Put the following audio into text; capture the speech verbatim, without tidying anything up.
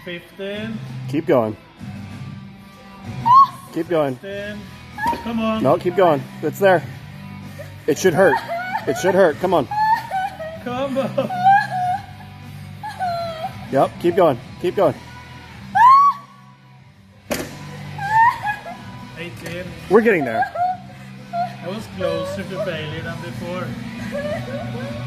fifteen. Keep going. Keep going. sixteen. Come on. No, keep going. It's there. It should hurt. It should hurt. Come on. Come on. Yep, keep going. Keep going. eighteen. We're getting there. I was closer to failure than before.